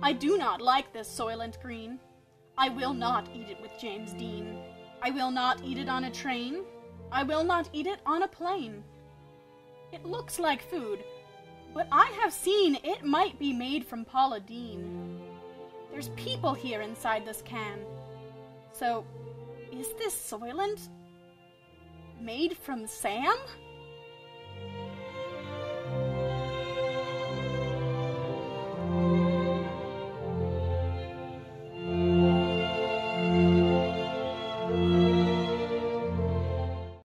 I do not like this Soylent Green. I will not eat it with James Dean. I will not eat it on a train. I will not eat it on a plane. It looks like food, but I have seen it might be made from Paula Deen. There's people here inside this can. So, is this Soylent made from Sam?